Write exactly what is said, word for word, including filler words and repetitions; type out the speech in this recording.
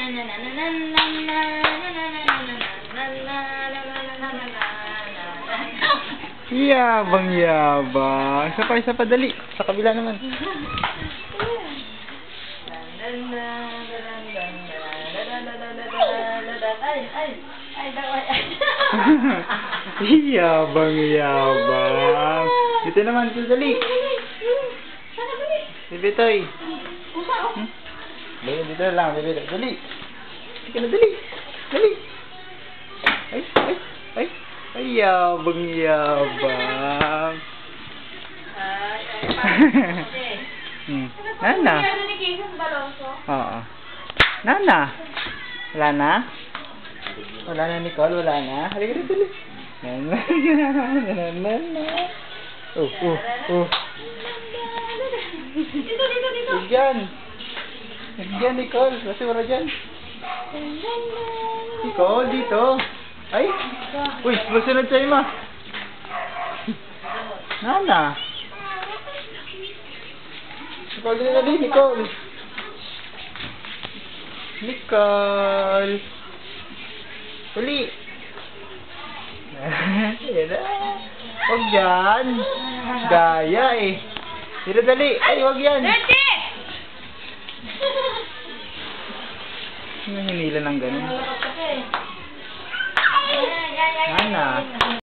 Yabang yabang. Isa pa, isa pa, dali. Sa kabila naman. Ay, ay, ay, daw, ay, ay. Yabang yabang. Dito naman, dito, dali. Bebe Toy. Hmm? Dali, dito lang, bebe Toy. Dali. Sige na, dali. Dali. Ay, ay, ay. Ay, yabang yabang. Ay, ay, Hmm. Nana. Oo. Nana. Wala na? Wala na, Nicole? Wala na? Halika dito, dali. Nana. Nana. Oh, oh, oh. Dito, dito, dito. Huwag dyan. Huwag dyan, Nicole. Kasi wala dyan. Nicole, dito. Ay. Uy, masunod sa'yo, ma. Nana. Nicole, dito, dali, Nicole. Nicole. Uli. Yan na. Huwag dyan. Gaya eh. Dito, dali. Ay, huwag yan. Dati! Hinila ng ganun. Nana.